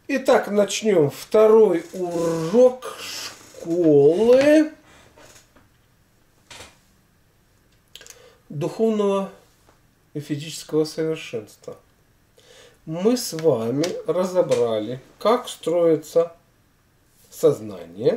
Итак, начнем второй урок школы духовного и физического совершенства. Мы с вами разобрали, как строится сознание,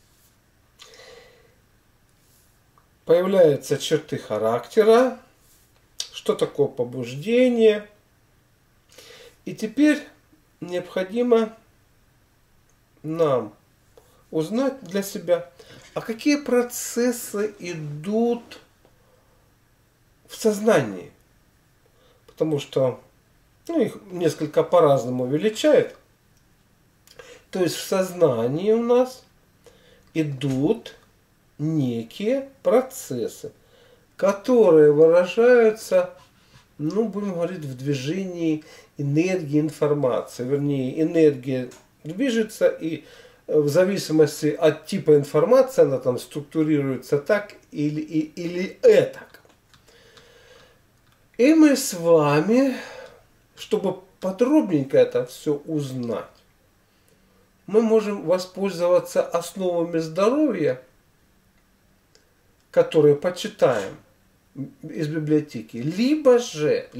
появляются черты характера, что такое побуждение. И теперь необходимо нам узнать для себя, а какие процессы идут в сознании. Потому что их несколько по-разному величают. То есть в сознании у нас идут некие процессы, которые выражаются, будем говорить, в движении энергии информации. Вернее, энергия движется, и в зависимости от типа информации она там структурируется так или этак. И мы с вами, чтобы подробненько это все узнать, мы можем воспользоваться основами здоровья, которые почитаем из библиотеки, либо же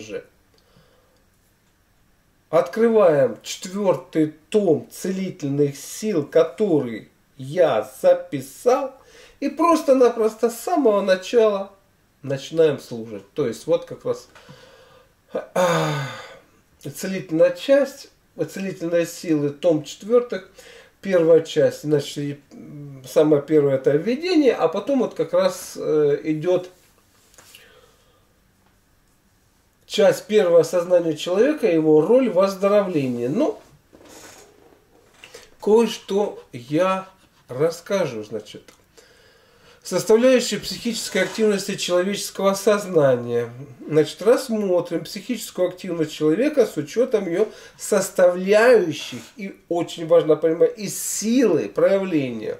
открываем 4-й том целительных сил, который я записал, и просто-напросто с самого начала начинаем слушать. То есть вот как раз целительная часть, целительные силы, том 4, первая часть, значит, самое первое это введение, а потом вот как раз идет часть первая сознания человека, его роль в выздоровлении. Кое-что я расскажу, значит. Составляющие психической активности человеческого сознания. Значит, рассмотрим психическую активность человека с учетом ее составляющих и, очень важно понимать, и силы проявления.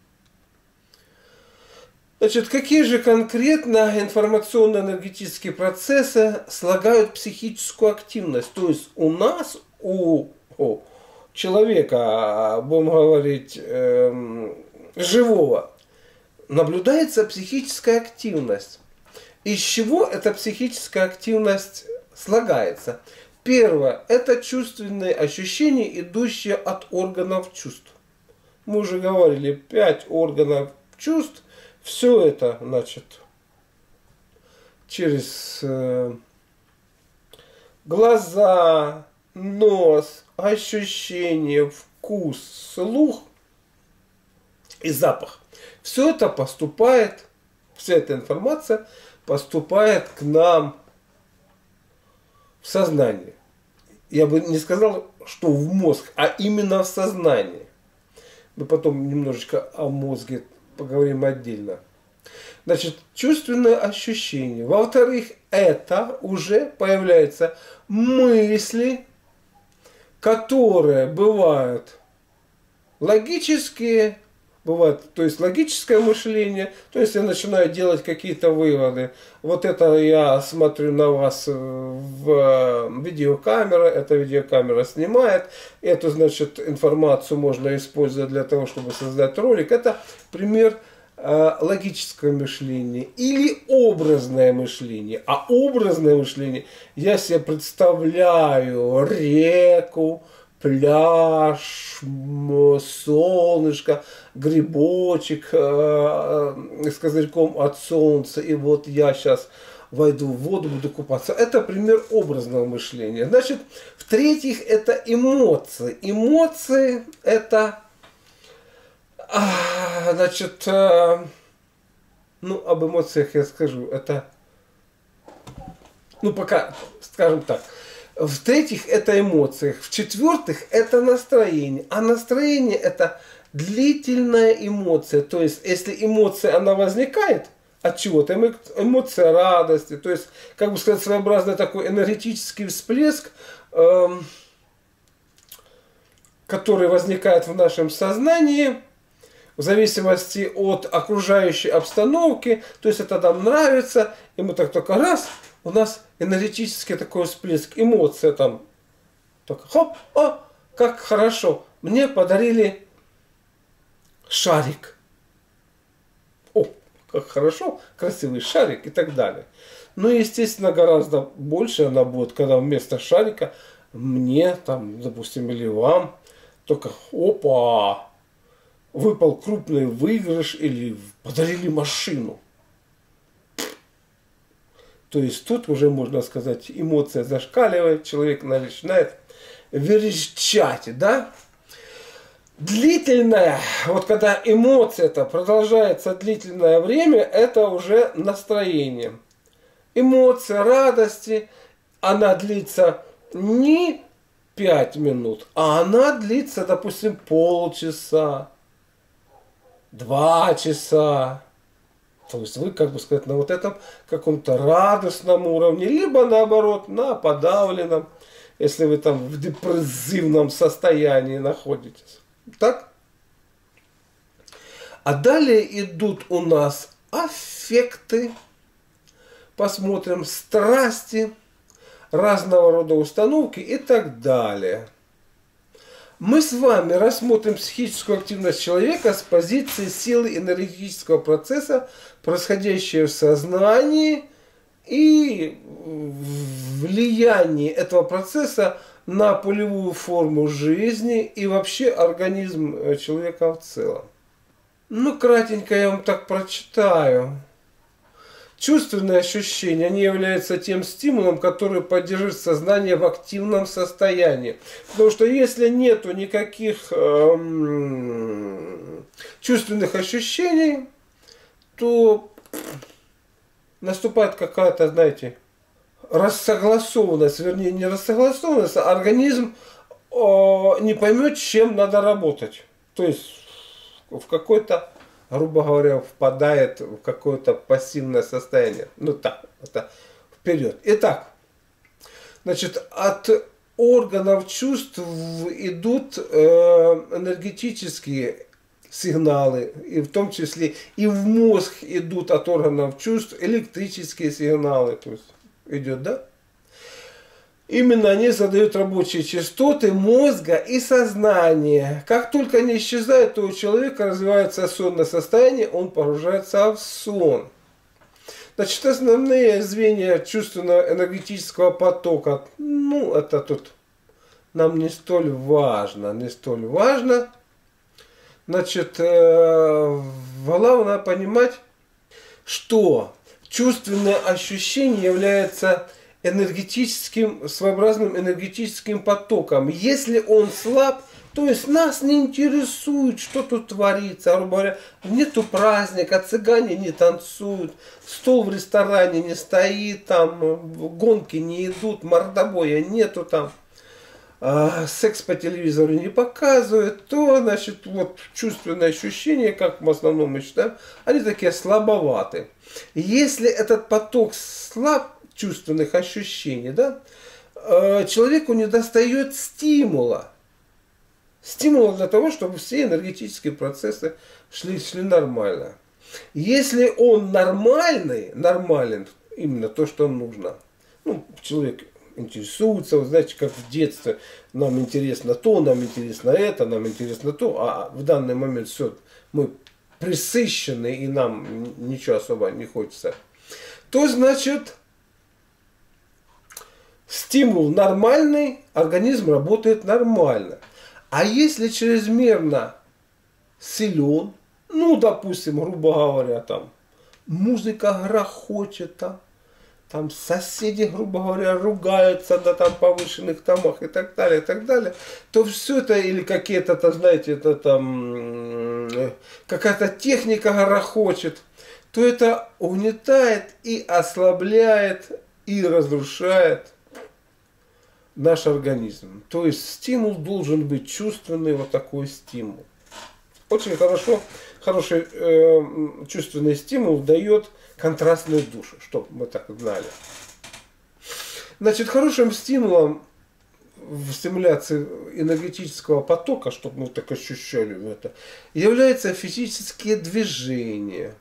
Значит, какие же конкретно информационно-энергетические процессы слагают психическую активность? То есть у нас, у человека, будем говорить, живого, наблюдается психическая активность. Из чего эта психическая активность слагается? Первое – это чувственные ощущения, идущие от органов чувств. Мы уже говорили, 5 органов чувств. Все это, значит, через глаза, нос, ощущения, вкус, слух и запах. Все это поступает, вся эта информация поступает к нам в сознание. Я бы не сказал, что в мозг, а именно в сознание. Мы потом немножечко о мозге поговорим отдельно. Значит, чувственные ощущения. Во-вторых, это уже появляются мысли, которые бывают логические, бывает, то есть логическое мышление, то есть я начинаю делать какие-то выводы. Вот это я смотрю на вас в видеокамеру, эта видеокамера снимает, эту, значит, информацию можно использовать для того, чтобы создать ролик. Это пример логическое мышление или образное мышление. А образное мышление, я себе представляю реку, пляж, солнышко, грибочек с козырьком от солнца. И вот я сейчас войду в воду, буду купаться. Это пример образного мышления. Значит, в-третьих, это эмоции. Эмоции это, значит, об эмоциях я скажу. Это, пока, скажем так. В-третьих, это эмоции. В-четвертых, это настроение. А настроение это длительная эмоция. То есть, если эмоция, она возникает от чего-то, эмоция радости, то есть, как бы сказать, своеобразный такой энергетический всплеск, который возникает в нашем сознании, в зависимости от окружающей обстановки, то есть, это нам нравится, и мы так только раз, у нас энергетический такой всплеск, эмоция там, так, хоп, как хорошо, мне подарили шарик. О, как хорошо, красивый шарик и так далее. Но, естественно, гораздо больше она будет, когда вместо шарика мне, там, допустим, или вам, только опа, выпал крупный выигрыш или подарили машину. То есть тут уже, можно сказать, эмоция зашкаливает, человек начинает верещать, да? Длительная, вот когда эмоция-то продолжается длительное время, это уже настроение. Эмоция радости, она длится не 5 минут, а она длится, допустим, полчаса, 2 часа. То есть вы, как бы сказать, на вот этом каком-то радостном уровне, либо наоборот, на подавленном, если вы там в депрессивном состоянии находитесь. Так? А далее идут у нас аффекты, посмотрим, страсти, разного рода установки и так далее. Мы с вами рассмотрим психическую активность человека с позиции силы энергетического процесса, происходящего в сознании, и влияние этого процесса на полевую форму жизни и вообще организм человека в целом. Ну, кратенько я вам так прочитаю. Чувственные ощущения, они являются тем стимулом, который поддерживает сознание в активном состоянии. Потому что если нету никаких чувственных ощущений, то наступает какая-то, знаете, рассогласованность, вернее не рассогласованность, а организм не поймет, чем надо работать. То есть в какой-то, грубо говоря, впадает в какое-то пассивное состояние. Ну так, это вперед. Итак, значит, от органов чувств идут энергетические сигналы, и в том числе и в мозг идут от органов чувств электрические сигналы. То есть идет, да? Именно они задают рабочие частоты мозга и сознания. Как только они исчезают, то у человека развивается сонное состояние, он погружается в сон. Значит, основные звенья чувственного энергетического потока, ну, это тут нам не столь важно, не столь важно. Значит, главное понимать, что чувственное ощущение является энергетическим, своеобразным энергетическим потоком. Если он слаб, то есть нас не интересует, что тут творится. Грубо говоря, нету праздника, цыгане не танцуют, стол в ресторане не стоит, там гонки не идут, мордобоя нету там. Секс по телевизору не показывают, то, значит, вот чувственные ощущения, как в основном мы считаем, они такие слабоваты. Если этот поток слаб, чувственных ощущений, да, человеку не достает стимула. Стимула для того, чтобы все энергетические процессы шли нормально. Если он нормален, именно то, что нужно, ну, человек интересуется, вы знаете, как в детстве, нам интересно то, нам интересно это, нам интересно то, а в данный момент все, мы пресыщены и нам ничего особо не хочется, то значит стимул нормальный, организм работает нормально. А если чрезмерно силен, ну, допустим, грубо говоря, там музыка грохочет, там соседи, грубо говоря, ругаются на там повышенных тонах и так далее, то все это, или какие-то, знаете, это там какая-то техника грохочет, то это угнетает и ослабляет и разрушает наш организм. То есть стимул должен быть чувственный, вот такой стимул. Очень хороший чувственный стимул дает контрастную душу, чтобы мы так знали. Значит, хорошим стимулом в стимуляции энергетического потока, чтобы мы так ощущали это, являются физические движения.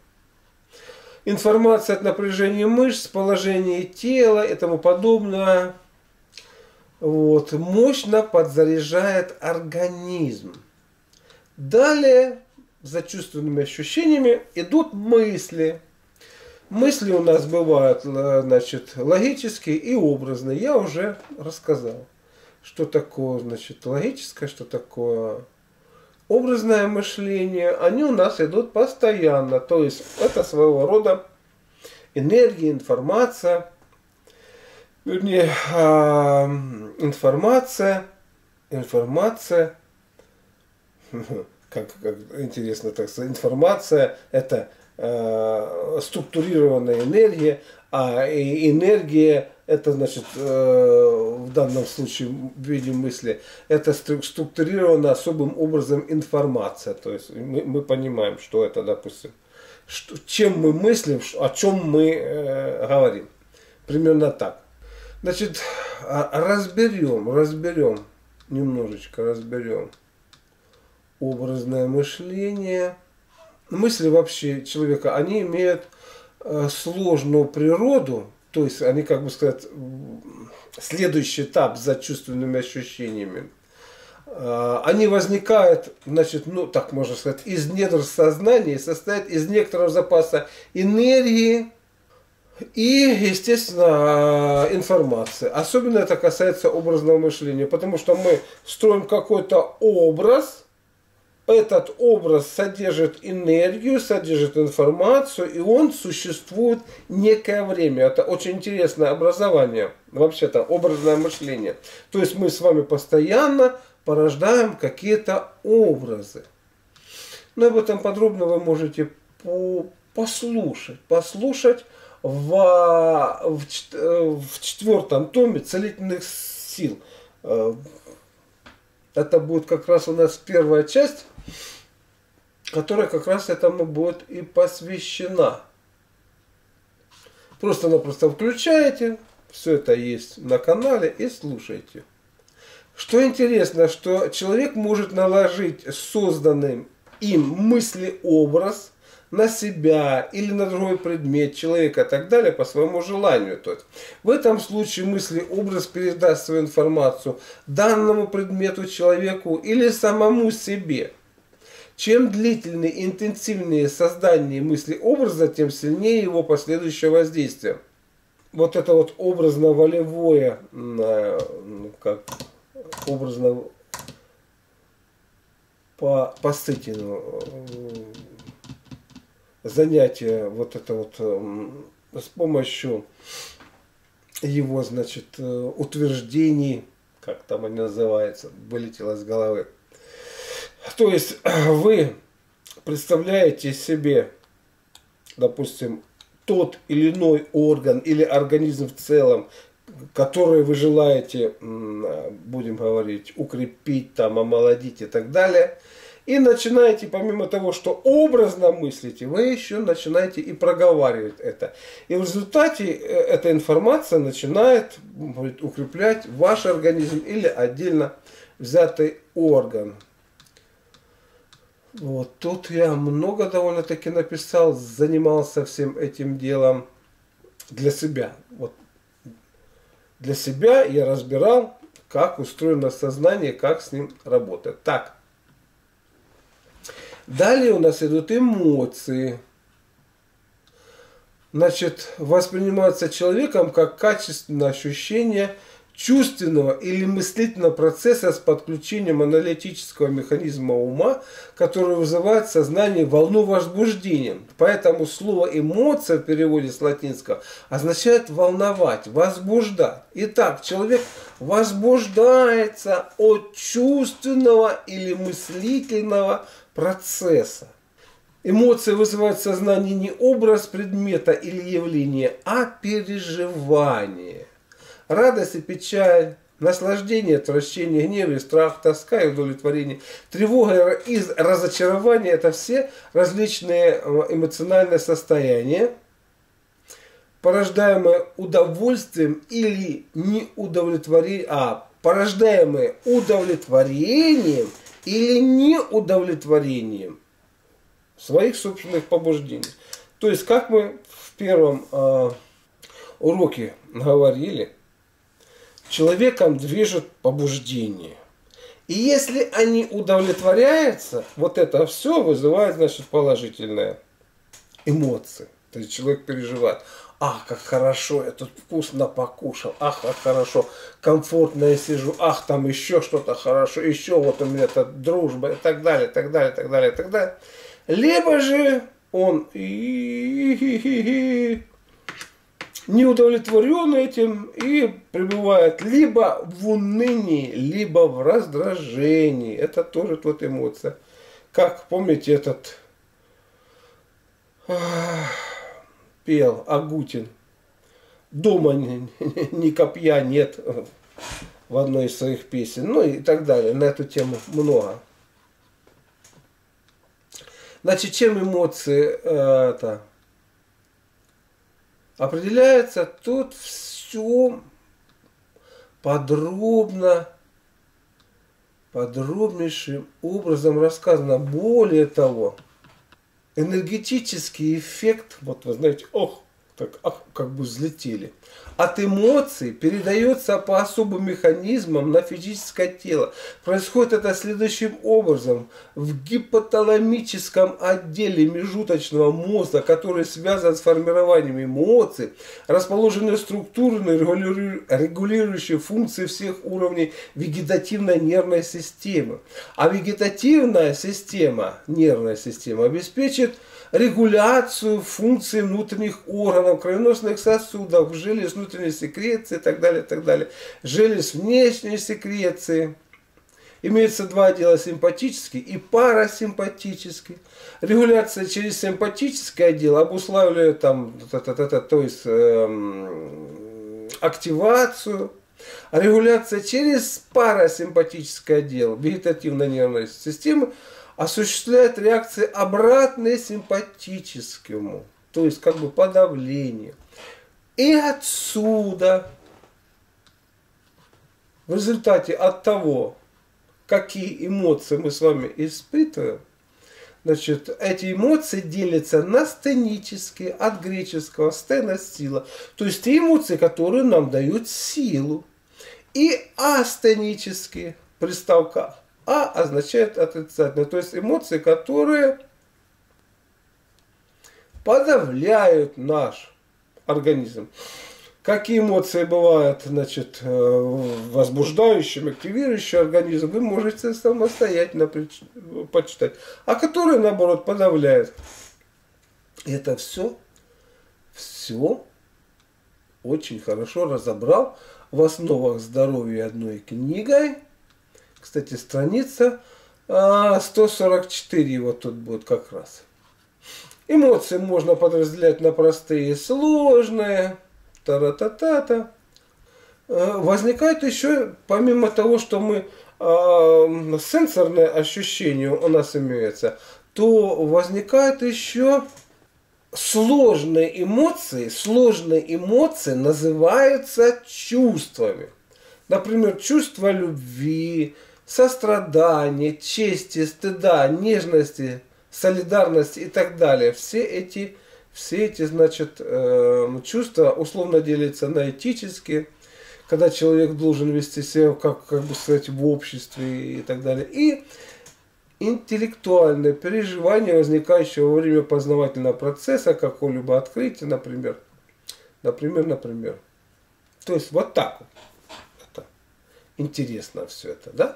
Информация от напряжения мышц, положения тела и тому подобное. Вот, мощно подзаряжает организм. Далее, за чувственными ощущениями, идут мысли. Мысли у нас бывают, значит, логические и образные. Я уже рассказал, что такое, значит, логическое, что такое образное мышление. Они у нас идут постоянно. То есть это своего рода энергия, информация. Вернее, информация, как интересно так сказать, информация это структурированная энергия, а энергия это значит в данном случае в виде мысли это структурирована особым образом информация. То есть мы понимаем, что это, допустим, чем мы мыслим, о чем мы говорим. Примерно так. Значит, разберем, немножечко разберем образное мышление. Мысли вообще человека, они имеют сложную природу, то есть они, как бы сказать, следующий этап за чувственными ощущениями. Они возникают, значит, ну так можно сказать, из недр сознания, состоят из некоторого запаса энергии, и, естественно, информация. Особенно это касается образного мышления, потому что мы строим какой-то образ, этот образ содержит энергию, содержит информацию, и он существует некое время. Это очень интересное образование, вообще-то образное мышление. То есть мы с вами постоянно порождаем какие-то образы. Но об этом подробно вы можете послушать в 4-м томе «Целительных сил». Это будет как раз у нас первая часть, которая как раз этому будет и посвящена. Просто-напросто включаете, все это есть на канале и слушайте. Что интересно, что человек может наложить созданный им мыслеобраз на себя или на другой предмет человека и так далее по своему желанию. То есть, в этом случае мыслеобраз передаст свою информацию данному предмету, человеку или самому себе. Чем длительнее и интенсивнее создание мыслеобраза, тем сильнее его последующее воздействие. Вот это вот образно-волевое, как образно по Сытину занятие вот это вот с помощью его, значит, утверждений, как там они называются, вылетело из головы. То есть вы представляете себе, допустим, тот или иной орган или организм в целом, который вы желаете, будем говорить, укрепить, там, омолодить и так далее. И начинаете, помимо того, что образно мыслите, вы еще начинаете и проговаривать это. И в результате эта информация начинает укреплять ваш организм или отдельно взятый орган. Вот тут я много довольно-таки написал, занимался всем этим делом для себя. Вот для себя я разбирал, как устроено сознание, как с ним работать. Так. Далее у нас идут эмоции. Значит, воспринимаются человеком как качественное ощущение чувственного или мыслительного процесса с подключением аналитического механизма ума, который вызывает в сознании волну возбуждения. Поэтому слово «эмоция» в переводе с латинского означает волновать, возбуждать. Итак, человек возбуждается от чувственного или мыслительного процесса. Эмоции вызывают в сознании не образ предмета или явления, а переживание. Радость и печаль, наслаждение, отвращение, гнев и страх, тоска и удовлетворение, тревога и разочарование – это все различные эмоциональные состояния, порождаемые удовольствием или неудовлетворением, порождаемые удовлетворением или неудовлетворением своих собственных побуждений. То есть, как мы в первом уроке говорили, человеком движет побуждение. И если они удовлетворяются, вот это все вызывает, значит, положительные эмоции. То есть человек переживает. Ах, как хорошо, я тут вкусно покушал. Ах, как хорошо, комфортно я сижу. Ах, там еще что-то хорошо. Еще вот у меня тут дружба и так далее, так далее, так далее, так далее. Либо же он не удовлетворен этим и пребывает либо в унынии, либо в раздражении. Это тоже вот эмоция. Как, помните, этот пел Агутин. Дома ни копья нет в одной из своих песен. Ну и так далее. На эту тему много. Значит, чем эмоции определяется? Тут все подробнейшим образом рассказано. Более того, энергетический эффект, вот вы знаете, как бы взлетели, от эмоций передается по особым механизмам на физическое тело. Происходит это следующим образом. В гипоталамическом отделе межуточного мозга, который связан с формированием эмоций, расположены структурные регулирующие функции всех уровней вегетативной нервной системы. А вегетативная система, нервная система, обеспечит регуляцию функций внутренних органов, кровеносных сосудов, желез внутренней секреции и так далее, так далее. Желез внешней секреции. Имеется два отдела: симпатический и парасимпатический. Регуляция через симпатический отдел обуславливает там, то есть активацию. А регуляция через парасимпатический отдел вегетативной нервной системы осуществляет реакции обратные симпатическому, то есть как бы подавление. И отсюда, в результате от того, какие эмоции мы с вами испытываем, значит, эти эмоции делятся на стенические, от греческого стена — сила, то есть те эмоции, которые нам дают силу, и астенические, приставка «а» означает отрицательное, то есть эмоции, которые подавляют наш организм. Какие эмоции бывают, значит, возбуждающими, активирующими организм, вы можете самостоятельно почитать. А которые, наоборот, подавляют. Это все очень хорошо разобрал в основах здоровья одной книгой. Кстати, страница 144 вот тут будет как раз. Эмоции можно подразделять на простые и сложные. Та-ра-та-та-та. Возникает еще, помимо того, что мы сенсорное ощущение у нас имеется, то возникают еще сложные эмоции. Сложные эмоции называются чувствами. Например, чувство любви, сострадания, чести, стыда, нежности, солидарности и так далее. Все эти, значит, чувства условно делятся на этические, когда человек должен вести себя, как бы сказать, в обществе и так далее. И интеллектуальное переживание, возникающее во время познавательного процесса, какого-либо открытия, например. То есть вот так вот. Это интересно все это, да?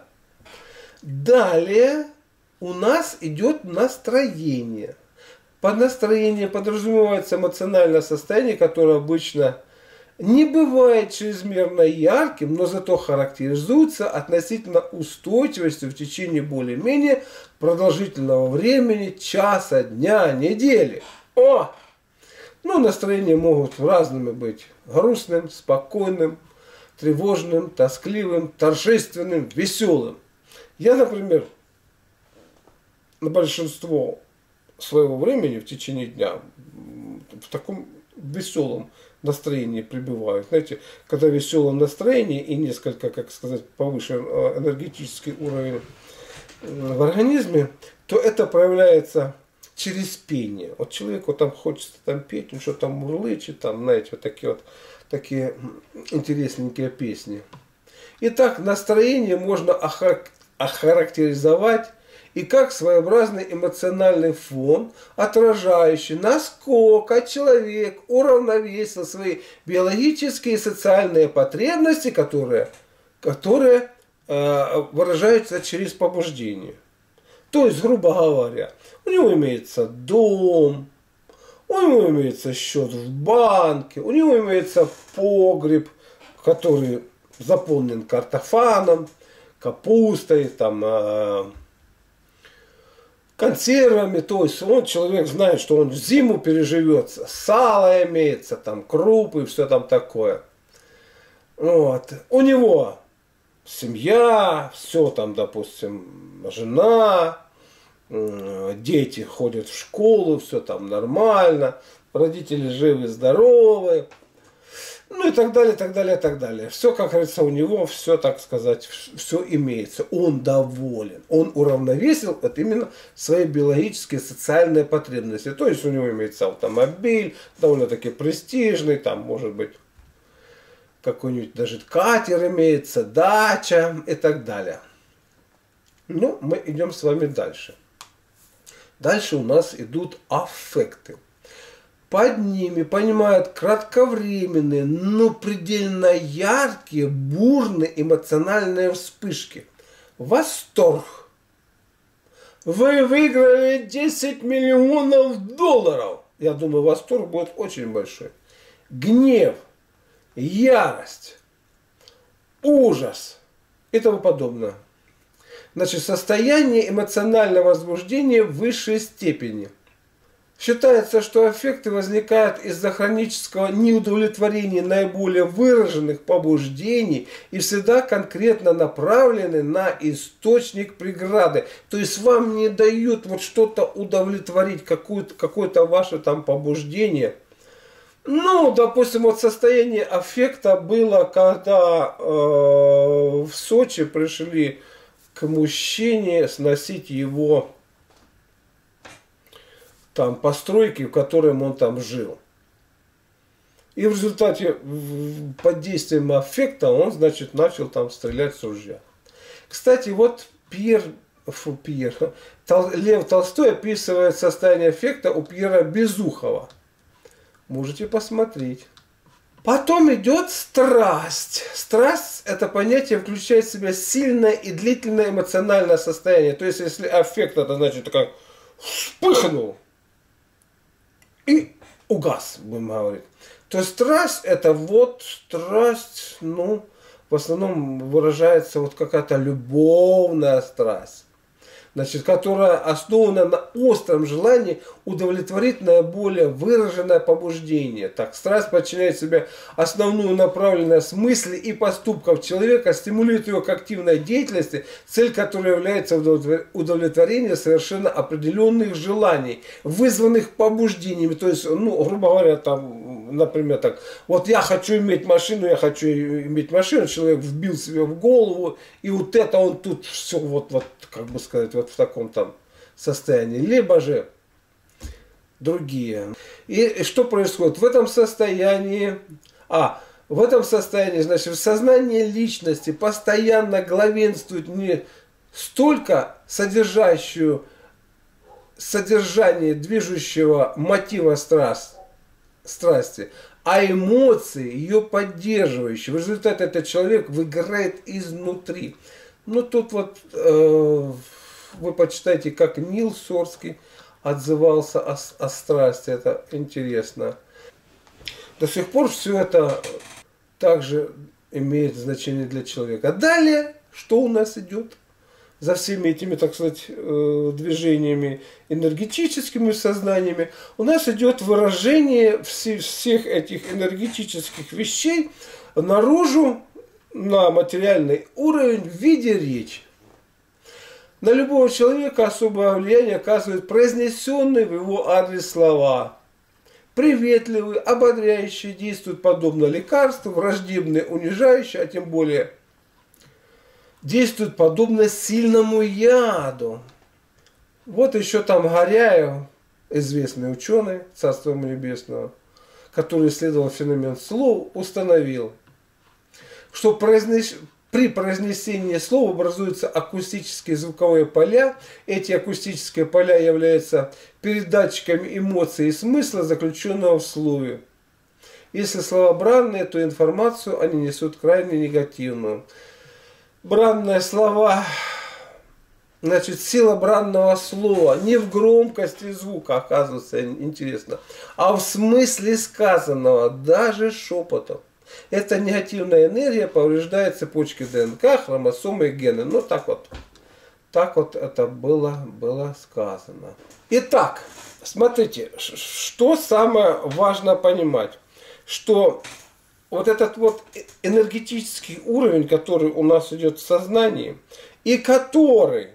Далее у нас идет настроение. Под настроением подразумевается эмоциональное состояние, которое обычно не бывает чрезмерно ярким, но зато характеризуется относительно устойчивостью в течение более-менее продолжительного времени, часа, дня, недели. Ну, настроения могут разными быть: грустным, спокойным, тревожным, тоскливым, торжественным, веселым. Я, например, на большинство своего времени в течение дня в таком веселом настроении пребываю. Знаете, когда в веселом настроении и несколько, как сказать, повышен энергетический уровень в организме, то это проявляется через пение. Вот человеку там хочется там петь, он что там мурлычет, там, знаете, вот такие интересненькие песни. Итак, настроение можно охарактеризовать и как своеобразный эмоциональный фон, отражающий, насколько человек уравновесил свои биологические и социальные потребности, которые выражаются через побуждение. То есть, грубо говоря, у него имеется дом, у него имеется счет в банке, у него имеется погреб, который заполнен картофаном, капустой, там, консервами. То есть человек знает, что он зиму переживет, сало имеется, там, крупы, все там такое. Вот. У него семья, все там, допустим, жена, дети ходят в школу, все там нормально, родители живы, здоровы, ну и так далее, так далее, так далее. Все, как говорится, у него все, так сказать, все имеется. Он доволен, он уравновесил вот именно свои биологические социальные потребности. То есть у него имеется автомобиль, довольно-таки престижный, там может быть какой-нибудь даже катер имеется, дача и так далее. Ну, мы идем с вами дальше. Дальше у нас идут аффекты. Под ними понимают кратковременные, но предельно яркие, бурные эмоциональные вспышки. Восторг. Вы выиграли 10 миллионов долларов. Я думаю, восторг будет очень большой. Гнев, ярость, ужас и тому подобное. Значит, состояние эмоционального возбуждения в высшей степени. Считается, что аффекты возникают из-за хронического неудовлетворения наиболее выраженных побуждений и всегда конкретно направлены на источник преграды. То есть вам не дают вот что-то удовлетворить, какое-то ваше там побуждение. Ну, допустим, вот состояние аффекта было, когда в Сочи пришли к мужчине сносить его там постройки, в котором он там жил. И в результате, под действием аффекта, он, значит, начал там стрелять с ружья. Кстати, вот Лев Толстой описывает состояние аффекта у Пьера Безухова. Можете посмотреть. Потом идет страсть. Страсть – это понятие включает в себя сильное и длительное эмоциональное состояние. То есть, если аффект, это значит, как вспыхнул и угас, будем говорить. То есть, страсть – это вот страсть, ну, в основном выражается вот какая-то любовная страсть. Значит, которая основана на остром желании удовлетворить наиболее выраженное побуждение. Так, страсть подчиняет себе основную направленность мыслей и поступков человека, стимулирует его к активной деятельности, цель которой является удовлетворение совершенно определенных желаний, вызванных побуждениями. То есть, ну, грубо говоря, там, например, так, вот я хочу иметь машину, человек вбил себе в голову, и вот это он тут все вот как бы сказать, вот в таком там состоянии. Либо же другие. И что происходит? В этом состоянии, значит, в сознании личности постоянно главенствует не столько содержание движущего мотива страсти, а эмоции, ее поддерживающие. В результате этот человек выиграет изнутри. Ну, тут вот вы почитайте, как Нил Сорский отзывался о страсти. Это интересно. До сих пор все это также имеет значение для человека. Далее, что у нас идет? За всеми этими, так сказать, движениями энергетическими сознаниями, у нас идет выражение всех этих энергетических вещей наружу, на материальный уровень в виде речи. На любого человека особое влияние оказывает произнесенные в его адрес слова. Приветливые, ободряющие, действуют подобно лекарству, враждебные, унижающие, а тем более действуют подобно сильному яду. Вот еще там Горяев, известный ученый, царство ему небесного, который исследовал феномен слов, установил, что При произнесении слова образуются акустические звуковые поля. Эти акустические поля являются передатчиками эмоций и смысла, заключенного в слове. Если слова бранные, то информацию они несут крайне негативную. Бранные слова, значит, сила бранного слова не в громкости звука, оказывается, интересно, а в смысле сказанного, даже шепотом. Эта негативная энергия повреждает цепочки ДНК, хромосомы и гены. Ну, так вот это было сказано. Итак, смотрите, что самое важно понимать, что вот этот вот энергетический уровень, который у нас идет в сознании, и который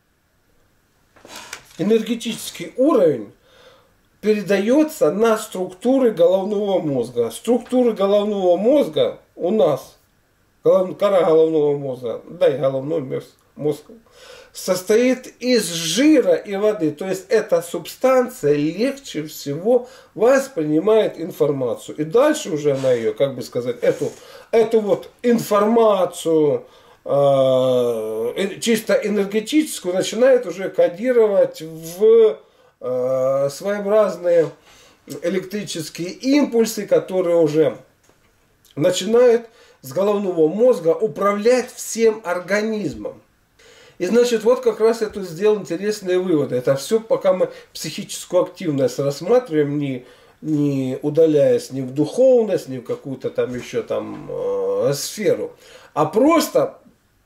энергетический уровень передается на структуры головного мозга. Структуры головного мозга у нас, кора головного мозга, да и головной мозг, состоит из жира и воды. То есть эта субстанция легче всего воспринимает информацию. И дальше уже она ее, как бы сказать, эту вот информацию чисто энергетическую начинает уже кодировать в своеобразные электрические импульсы, которые уже начинают с головного мозга управлять всем организмом. И значит, вот как раз я тут сделал интересные выводы. Это все, пока мы психическую активность рассматриваем, не удаляясь ни в духовность, ни в какую-то там еще там сферу, а просто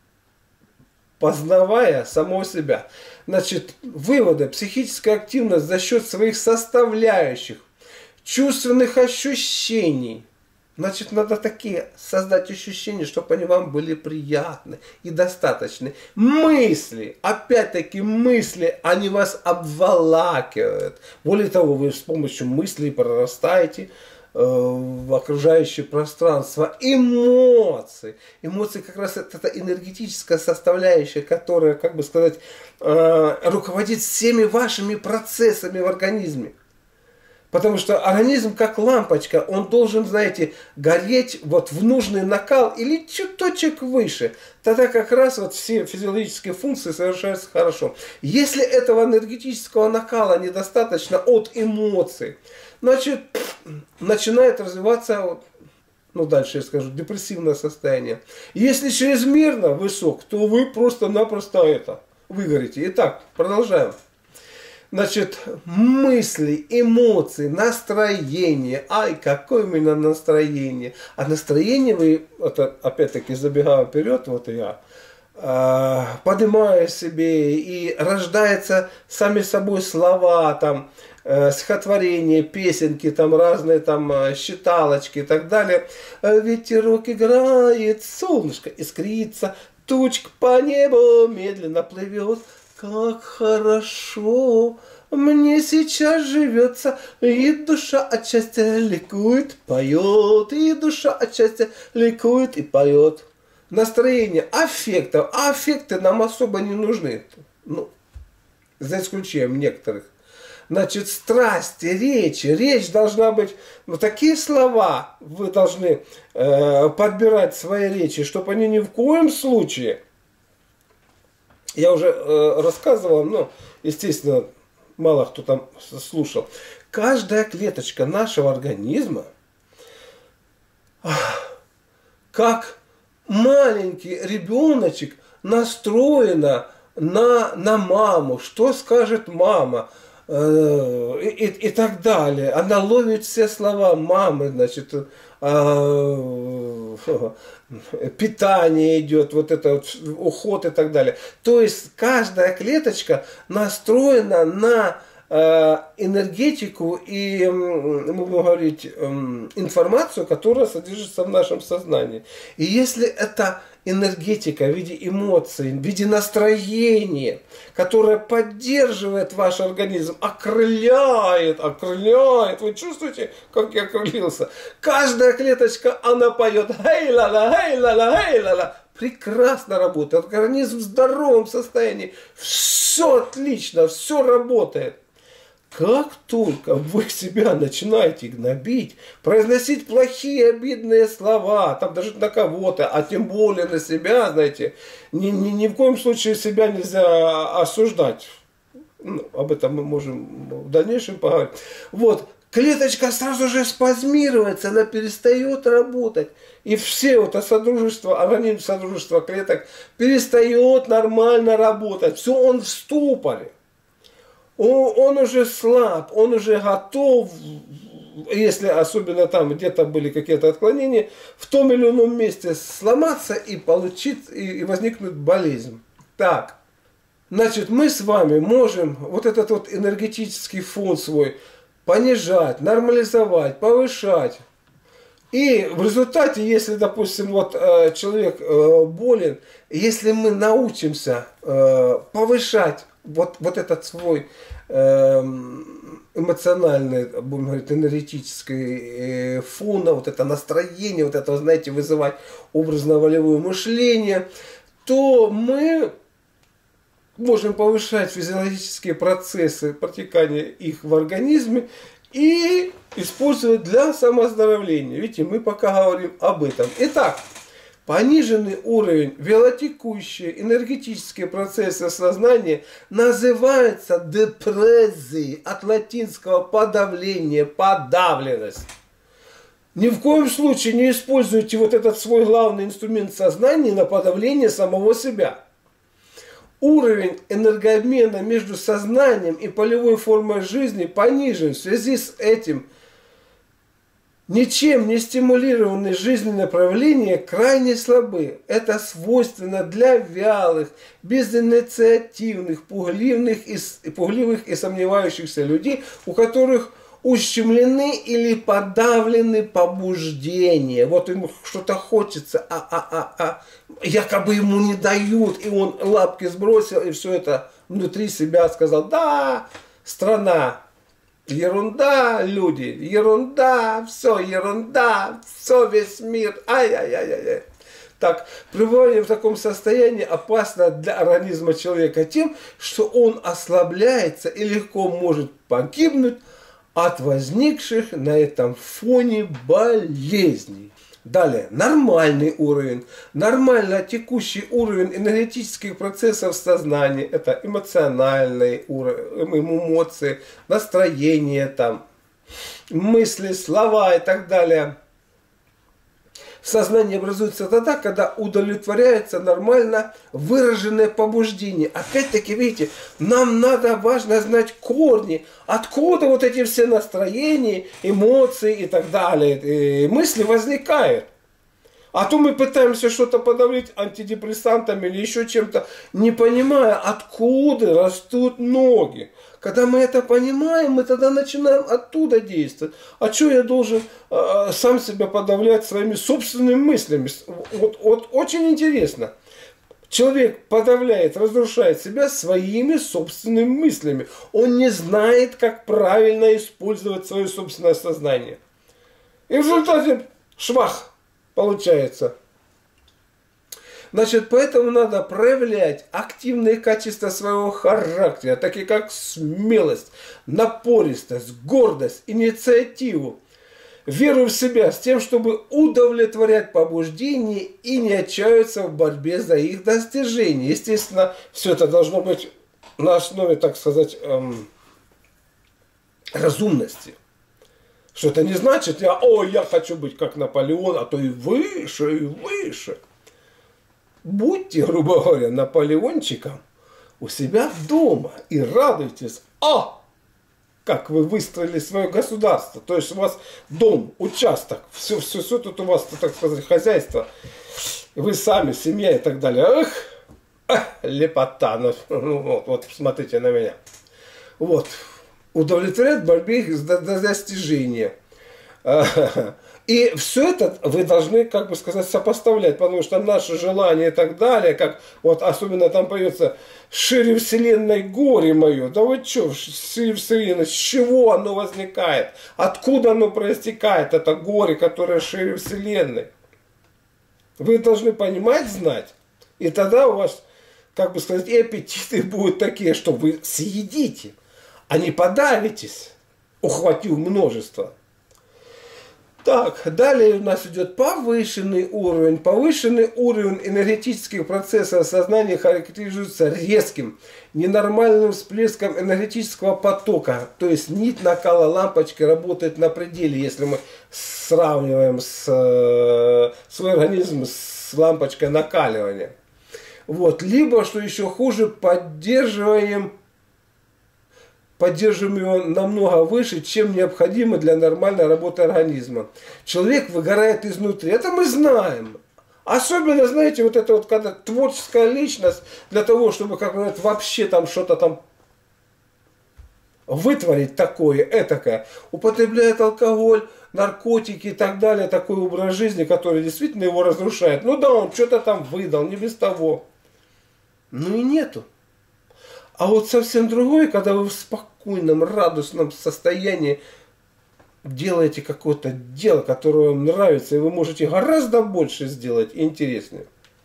познавая самого себя. Значит, выводы. Психическая активность за счет своих составляющих, чувственных ощущений. Значит, надо такие создать ощущения, чтобы они вам были приятны и достаточны. Мысли, опять-таки мысли, они вас обволакивают. Более того, вы с помощью мыслей прорастаете в окружающее пространство. Эмоции. Эмоции как раз это энергетическая составляющая, которая, как бы сказать, руководит всеми вашими процессами в организме. Потому что организм как лампочка, он должен, знаете, гореть вот в нужный накал или чуточек выше. Тогда как раз вот все физиологические функции совершаются хорошо. Если этого энергетического накала недостаточно от эмоций, значит, начинает развиваться, ну дальше я скажу, депрессивное состояние. Если чрезмерно высок, то вы просто-напросто выгорите. Итак, продолжаем. Значит, мысли, эмоции, настроение. Ай, какое у меня настроение. А настроение вы, это опять-таки забегая вперед, вот я поднимаю себе, и рождаются сами собой слова, там, стихотворения, песенки, там разные там считалочки и так далее. Ветерок играет, солнышко искрится, тучка по небу медленно плывет. Как хорошо мне сейчас живется, и душа от счастья ликует, поет, и душа от счастья ликует и поет. Настроение аффектов, а аффекты нам особо не нужны, ну, за исключением некоторых. Значит, страсти, речь должна быть, ну, такие слова вы должны подбирать в своей речи, чтобы они ни в коем случае... Я уже рассказывал, но, естественно, мало кто там слушал. Каждая клеточка нашего организма, как маленький ребеночек, настроена на маму. Что скажет мама? И так далее. Она ловит все слова мамы, значит, питание идет, вот это вот уход и так далее. То есть каждая клеточка настроена на энергетику и, мы будем говорить, информацию, которая содержится в нашем сознании. И если это энергетика в виде эмоций, в виде настроения, которое поддерживает ваш организм, окрыляет, вы чувствуете, как я окрылился? Каждая клеточка, она поет хей-ла-ла, хей-ла-ла, хей-ла-ла. Прекрасно работает, организм в здоровом состоянии, все отлично, все работает. Как только вы себя начинаете гнобить, произносить плохие, обидные слова, там даже на кого-то, а тем более на себя, знаете, ни в коем случае себя нельзя осуждать. Ну, об этом мы можем в дальнейшем поговорить. Вот, клеточка сразу же спазмируется, она перестает работать. И все это содружество, организм содружества клеток перестает нормально работать. Все, он в ступоре. Он уже слаб, он уже готов, если особенно там где-то были какие-то отклонения, в том или ином месте сломаться и получить, и возникнет болезнь. Так, значит, мы с вами можем вот этот вот энергетический фон свой понижать, нормализовать, повышать. И в результате, если, допустим, вот человек болен, если мы научимся повышать вот этот свой эмоциональный, будем говорить, энергетический фон, вот это настроение, вот это, знаете, вызывать образно-волевое мышление, то мы можем повышать физиологические процессы протекания их в организме и использовать для самооздоровления. Видите, мы пока говорим об этом. Итак, пониженный уровень велотекущие энергетические процессы сознания называется депрессией, от латинского подавление, подавленность. Ни в коем случае не используйте вот этот свой главный инструмент сознания на подавление самого себя. Уровень энергообмена между сознанием и полевой формой жизни понижен. В связи с этим ничем не стимулированные жизненные проявления крайне слабы. Это свойственно для вялых, безинициативных, пугливых и сомневающихся людей, у которых ущемлены или подавлены побуждения. Вот ему что-то хочется, якобы ему не дают, и он лапки сбросил, и все это внутри себя сказал: да, страна, ерунда, люди, ерунда, все весь мир, ай-яй-яй-яй. Так, пребывание в таком состоянии опасно для организма человека тем, что он ослабляется и легко может погибнуть от возникших на этом фоне болезней. Далее, нормальный уровень. Нормально текущий уровень энергетических процессов сознания. Это эмоциональный уровень, эмоции, настроение, там, мысли, слова и так далее. Сознание образуется тогда, когда удовлетворяется нормально выраженное побуждение. Опять-таки, видите, нам надо, важно знать корни, откуда вот эти все настроения, эмоции и так далее, и мысли возникают. А то мы пытаемся что-то подавить антидепрессантами или еще чем-то, не понимая, откуда растут ноги. Когда мы это понимаем, мы тогда начинаем оттуда действовать. А что я должен сам себя подавлять своими собственными мыслями? Вот очень интересно. Человек подавляет, разрушает себя своими собственными мыслями. Он не знает, как правильно использовать свое собственное сознание. И в результате швах получается. Значит, поэтому надо проявлять активные качества своего характера, такие как смелость, напористость, гордость, инициативу, веру в себя, с тем, чтобы удовлетворять побуждения и не отчаиваться в борьбе за их достижение. Естественно, все это должно быть на основе, так сказать, разумности. Что это не значит, я хочу быть как Наполеон, а то и выше, и выше. Будьте, грубо говоря, Наполеончиком у себя дома и радуйтесь, как вы выстроили свое государство. То есть у вас дом, участок, все тут у вас, так сказать, хозяйство, вы сами, семья и так далее. Лепота, вот смотрите на меня. Вот, удовлетворять борьбе за достижение. И все это вы должны, как бы сказать, сопоставлять, потому что наши желания и так далее, как вот особенно там поется «Шире вселенной горе мое». Да вы что, шире вселенной, с чего оно возникает? Откуда оно проистекает, это горе, которое шире вселенной? Вы должны понимать, знать, и тогда у вас, как бы сказать, и аппетиты будут такие, что вы съедите. а не подавитесь, ухватив множество. Так, далее у нас идет повышенный уровень. Повышенный уровень энергетических процессов сознания характеризуется резким, ненормальным всплеском энергетического потока. То есть нить накала лампочки работает на пределе, если мы сравниваем свой организм с лампочкой накаливания. Вот. Либо, что еще хуже, поддерживаем его намного выше, чем необходимо для нормальной работы организма. Человек выгорает изнутри. Это мы знаем. Особенно, знаете, вот это вот, когда творческая личность, для того, чтобы, как говорят, вообще там что-то там вытворить такое, этакое, употребляет алкоголь, наркотики и так далее, такой образ жизни, который действительно его разрушает. Ну да, он что-то там выдал, не без того. Ну и нету. А вот совсем другое, когда вы в спокойном, радостном состоянии делаете какое-то дело, которое вам нравится, и вы можете гораздо больше сделать и интереснее.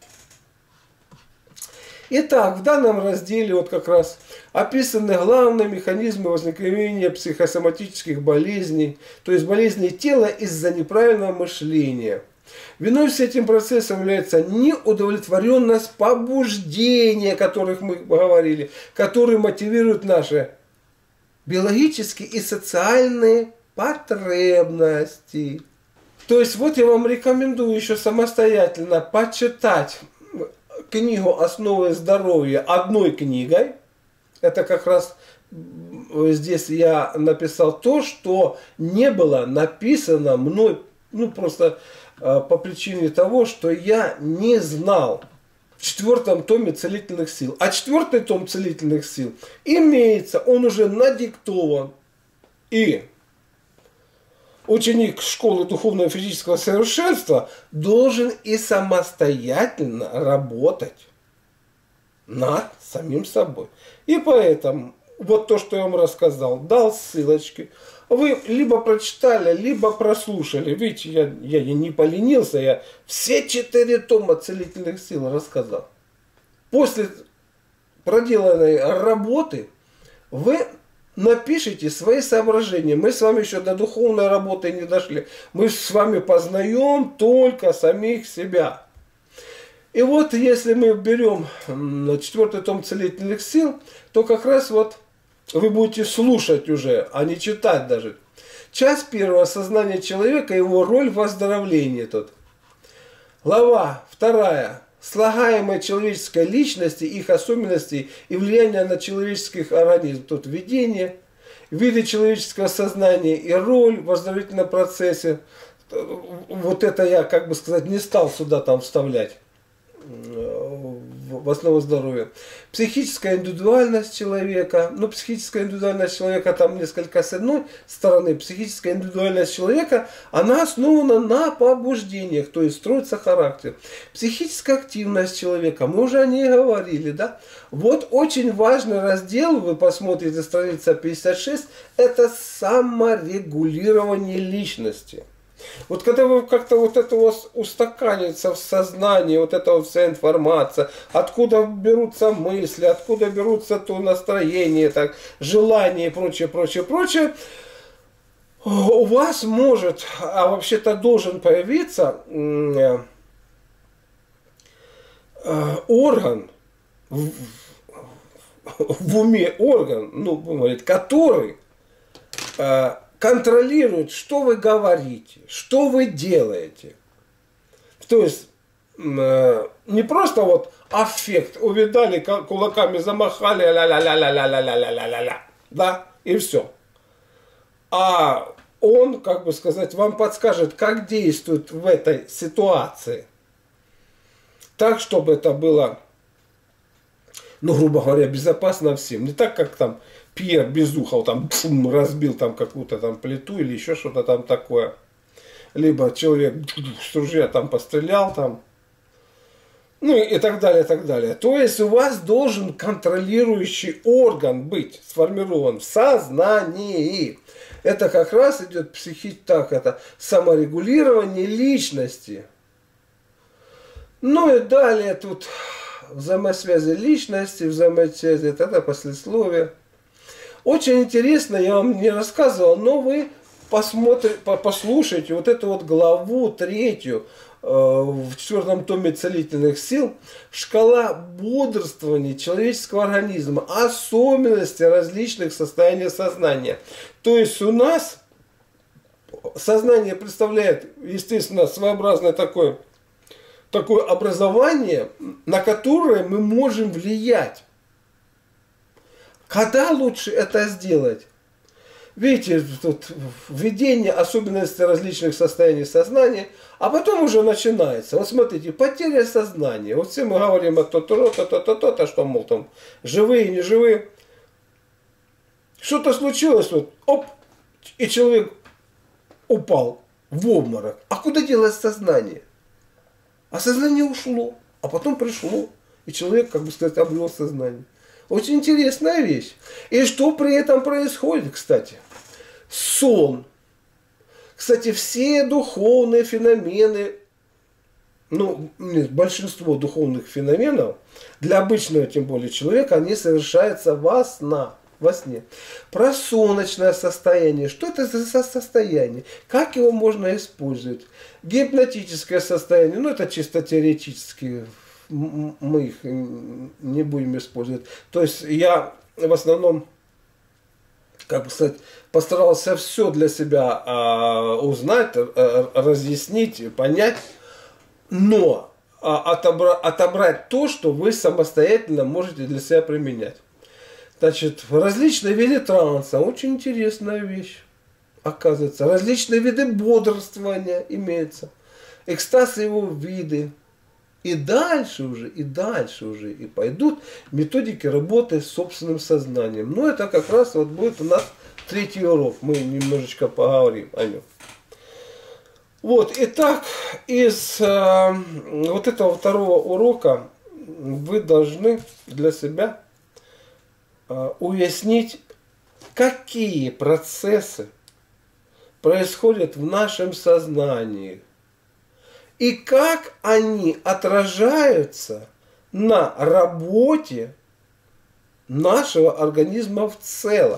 Итак, в данном разделе вот как раз описаны главные механизмы возникновения психосоматических болезней, то есть болезней тела из-за неправильного мышления. Виной всем этим процессом является неудовлетворенность побуждения, о которых мы говорили, которые мотивируют наши биологические и социальные потребности. То есть вот я вам рекомендую еще самостоятельно почитать книгу «Основы здоровья» одной книгой. Это как раз здесь я написал то, что не было написано мной, ну просто по причине того, что я не знал в 4-м томе «Целительных сил». А 4-й том «Целительных сил» имеется, он уже надиктован. И ученик школы духовного и физического совершенства должен и самостоятельно работать над самим собой. И поэтому вот то, что я вам рассказал, дал ссылочки. Вы либо прочитали, либо прослушали. Видите, я не поленился, я все 4 тома «Целительных сил» рассказал. После проделанной работы вы напишите свои соображения. Мы с вами еще до духовной работы не дошли. Мы с вами познаем только самих себя. И вот если мы берем 4-й том «Целительных сил», то как раз вот вы будете слушать уже, а не читать даже. Часть 1. Сознание человека, его роль в выздоровлении тут. Глава 2. Слагаемые человеческой личности, их особенности и влияние на человеческий организм. Тут введение, виды человеческого сознания и роль в выздоровительном процессе. Вот это я, как бы сказать, не стал сюда там вставлять в основу здоровья. Психическая индивидуальность человека. Ну, психическая индивидуальность человека там несколько с одной стороны. Психическая индивидуальность человека, она основана на побуждениях, то есть строится характер. Психическая активность человека, мы уже о ней говорили, да? Вот очень важный раздел, вы посмотрите, страница 56, это саморегулирование личности. Вот когда вы как-то вот это у вас устаканится в сознании, вот эта вот вся информация, откуда берутся мысли, откуда берутся то настроение, так, желание и прочее, прочее, прочее, у вас может, а вообще-то должен появиться орган, в уме орган, ну, будем говорить, который контролирует, что вы говорите, что вы делаете. То есть не просто вот аффект, увидали, кулаками замахали, ля-ля-ля-ля-ля-ля-ля-ля-ля-ля-ля, да, и все. А он, как бы сказать, вам подскажет, как действует в этой ситуации. Так, чтобы это было, ну, грубо говоря, безопасно всем. Не так, как там Пьер Безухов там разбил там какую-то там плиту или еще что-то там такое. Либо человек с ружья там пострелял там. Ну и так далее, и так далее. То есть у вас должен контролирующий орган быть сформирован в сознании. Это как раз идет это саморегулирование личности. Ну и далее тут взаимосвязи личности, взаимосвязи, это послесловие. Очень интересно, я вам не рассказывал, но вы послушайте вот эту вот главу 3 в 4 томе «Целительных сил», шкала бодрствования человеческого организма, особенности различных состояний сознания. То есть у нас сознание представляет, естественно, своеобразное такое образование, на которое мы можем влиять. Когда лучше это сделать? Видите, тут введение особенностей различных состояний сознания, а потом уже начинается. Вот смотрите, потеря сознания. Вот все мы говорим о то-то, что, мол, там, живые, не живые. Что-то случилось, вот, оп, и человек упал в обморок. А куда делось сознание? А сознание ушло, а потом пришло, и человек, как бы сказать, обрел сознание. Очень интересная вещь. И что при этом происходит, кстати? Сон. Кстати, все духовные феномены, ну, большинство духовных феноменов, для обычного, тем более, человека, они совершаются во сне. Просоночное состояние. Что это за состояние? Как его можно использовать? Гипнотическое состояние. Ну, это чисто теоретически. Мы их не будем использовать. То есть я в основном, как бы сказать, постарался все для себя узнать, разъяснить, понять, но отобрать то, что вы самостоятельно можете для себя применять. Значит, различные виды транса, очень интересная вещь, оказывается. Различные виды бодрствования имеются. Экстаз и его виды. И дальше уже, и пойдут методики работы с собственным сознанием. Но это как раз вот будет у нас 3 урок. Мы немножечко поговорим о нем. Вот, итак, из вот этого 2-го урока вы должны для себя уяснить, какие процессы происходят в нашем сознании. И как они отражаются на работе нашего организма в целом.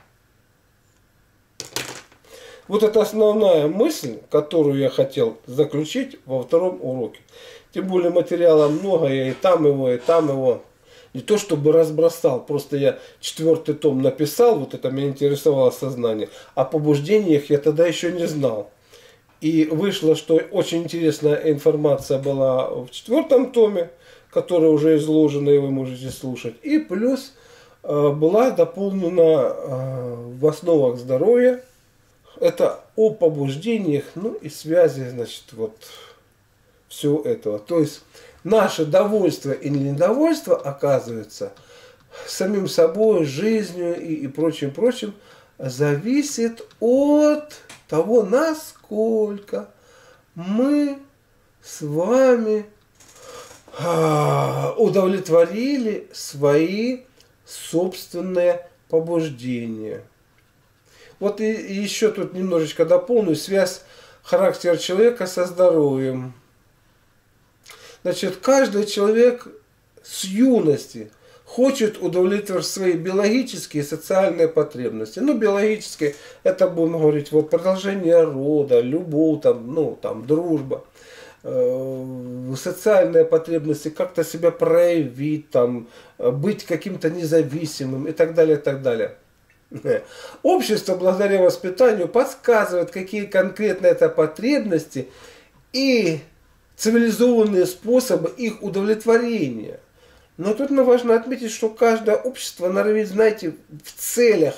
Вот это основная мысль, которую я хотел заключить во 2-м уроке. Тем более материала много, я и там его. Не то чтобы разбросал, просто я 4-й том написал, вот это меня интересовало сознание. О побуждениях я тогда еще не знал. И вышло, что очень интересная информация была в 4-м томе, которая уже изложена, и вы можете слушать. И плюс была дополнена в основах здоровья. Это о побуждениях, ну и связи, значит, вот всего этого. То есть наше довольство или недовольство, оказывается, самим собой, жизнью и прочим, зависит от того, насколько мы с вами удовлетворили свои собственные побуждения. Вот и еще тут немножечко дополню связь характера человека со здоровьем. Значит, каждый человек с юности хочет удовлетворить свои биологические и социальные потребности. Ну, биологические, это будем говорить, вот продолжение рода, любовь, там, дружба. Социальные потребности, как-то себя проявить, там, быть каким-то независимым и так далее, и так далее. Общество благодаря воспитанию подсказывает, какие конкретно это потребности и цивилизованные способы их удовлетворения. Но тут важно отметить, что каждое общество норовит, знаете, в целях,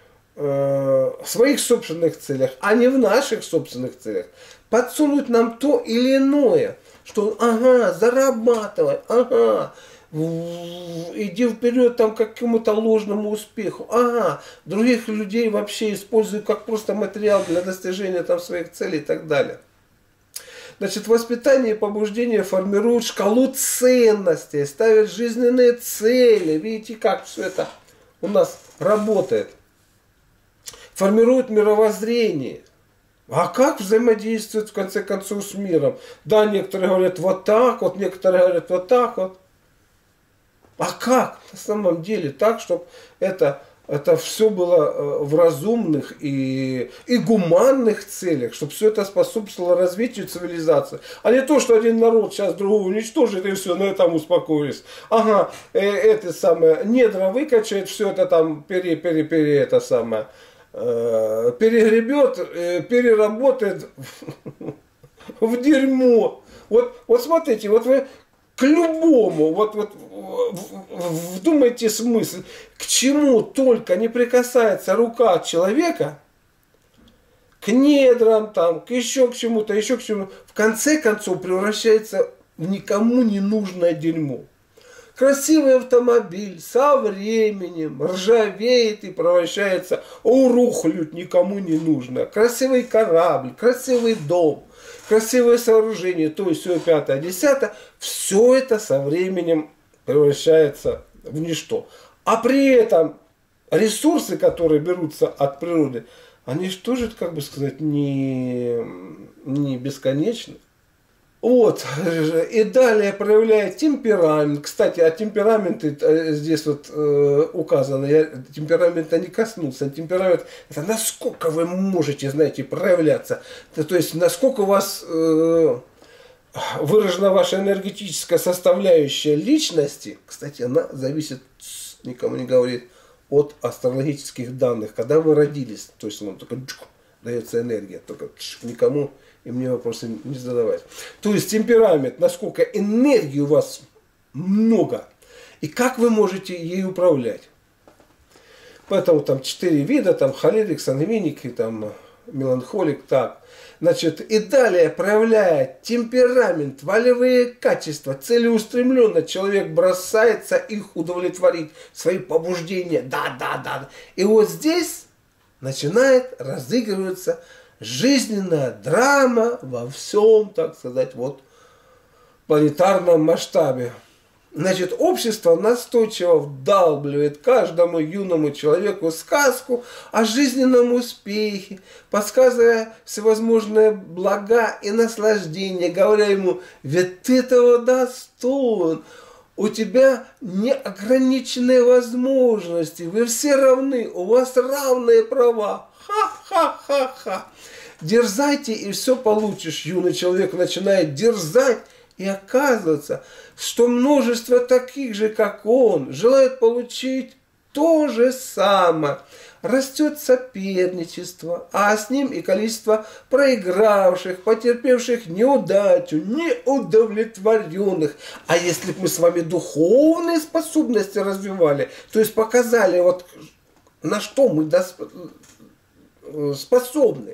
своих собственных целях, а не в наших собственных целях, подсунуть нам то или иное, что ага, зарабатывай, ага, иди вперед там к какому-то ложному успеху, ага, других людей вообще используй как просто материал для достижения там своих целей и так далее. Значит, воспитание и побуждение формируют шкалу ценностей, ставят жизненные цели. Видите, как все это у нас работает. Формируют мировоззрение. А как взаимодействовать в конце концов с миром? Да, некоторые говорят вот так вот, некоторые говорят вот так вот. А как на самом деле так, чтобы это это все было в разумных и гуманных целях, чтобы все это способствовало развитию цивилизации. А не то, что один народ сейчас другого уничтожит и все, на этом успокоились. Ага, это самое, недра выкачает, все это там это самое, перегребет, переработает в дерьмо. Вот смотрите, вот вы к любому, вот вдумайте смысл, к чему только не прикасается рука человека, к недрам, там, к еще к чему-то, еще к чему-то, в конце концов превращается в никому не нужное дерьмо. Красивый автомобиль со временем ржавеет и превращается в рухлядь, никому не нужно. Красивый корабль, красивый дом, красивое сооружение, то есть все пятое, десятое, все это со временем превращается в ничто. А при этом ресурсы, которые берутся от природы, они же тоже, как бы сказать, не бесконечны. Вот, и далее проявляет темперамент. Кстати, о темпераменте здесь вот указано, я темперамента не коснулся. Темперамент — это насколько вы можете, знаете, проявляться. То есть, насколько у вас выражена ваша энергетическая составляющая личности. Кстати, она зависит, никому не говорит, от астрологических данных. Когда вы родились, то есть вам только дается энергия, только никому и мне вопросы не задавать. То есть темперамент, насколько энергии у вас много, и как вы можете ей управлять. Поэтому там 4 вида, там холерик, сангвиник, и там меланхолик, так. Значит, и далее проявляет темперамент, волевые качества, целеустремленно человек бросается их удовлетворить, свои побуждения, да. И вот здесь начинает разыгрываться жизненная драма во всем, так сказать, вот планетарном масштабе. Значит, общество настойчиво вдалбливает каждому юному человеку сказку о жизненном успехе, подсказывая всевозможные блага и наслаждения, говоря ему: ведь ты этого достоин, у тебя неограниченные возможности, вы все равны, у вас равные права. Ха-ха-ха-ха. Дерзайте, и все получишь. Юный человек начинает дерзать, и оказывается, что множество таких же, как он, желает получить то же самое. Растет соперничество, а с ним и количество проигравших, потерпевших неудачу, неудовлетворенных. А если бы мы с вами духовные способности развивали, то есть показали, вот на что мы способны.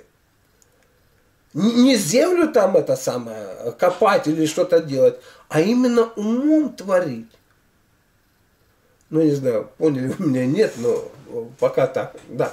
Не землю там это самое копать или что-то делать, а именно умом творить. Ну, не знаю, поняли вы меня, нет, но пока так, да.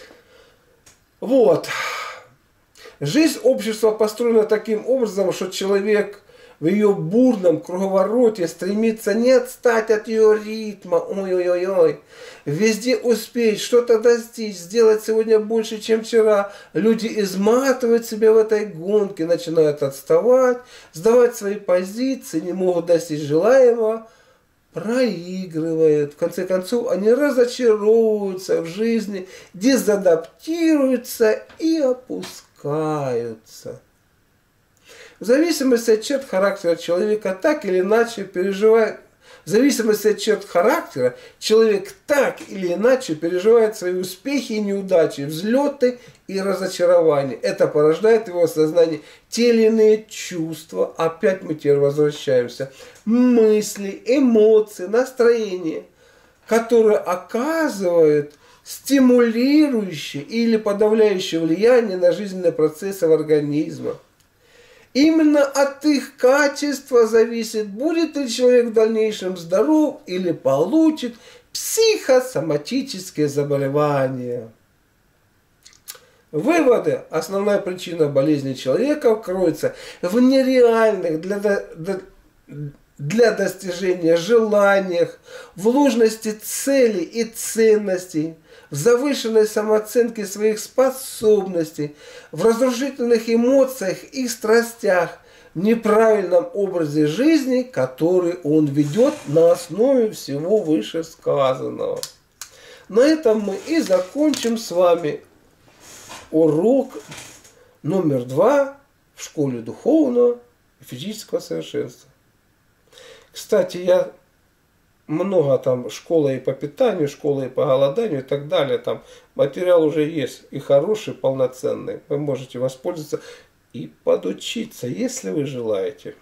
Вот. Жизнь общества построена таким образом, что человек в ее бурном круговороте стремится не отстать от ее ритма, ой-ой-ой-ой, везде успеть, что-то достичь, сделать сегодня больше, чем вчера. Люди изматывают себя в этой гонке, начинают отставать, сдавать свои позиции, не могут достичь желаемого, проигрывают. В конце концов, они разочаровываются в жизни, дезадаптируются и опускаются. В зависимости от черт характера человека так или иначе переживает, в зависимости от черт характера человек так или иначе переживает свои успехи и неудачи, взлеты и разочарования. Это порождает в его сознании те или иные чувства, опять мы теперь возвращаемся, мысли, эмоции, настроения, которые оказывают стимулирующее или подавляющее влияние на жизненные процессы в организме. Именно от их качества зависит, будет ли человек в дальнейшем здоров или получит психосоматические заболевания. Выводы. Основная причина болезни человека кроется в нереальных для достижения желаниях, в ложности целей и ценностей, в завышенной самооценке своих способностей, в разрушительных эмоциях и страстях, в неправильном образе жизни, который он ведет на основе всего вышесказанного. На этом мы и закончим с вами урок номер 2 в школе духовного и физического совершенства. Кстати, я много там школы и по питанию, школы и по голоданию и так далее. Там материал уже есть и хороший, полноценный. Вы можете воспользоваться и подучиться, если вы желаете.